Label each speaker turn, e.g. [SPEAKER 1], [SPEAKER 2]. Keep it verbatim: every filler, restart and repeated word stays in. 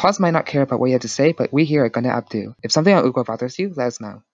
[SPEAKER 1] Pause might not care about what you have to say, but we here are gonna updo. If something on Ugo bothers you, let us know.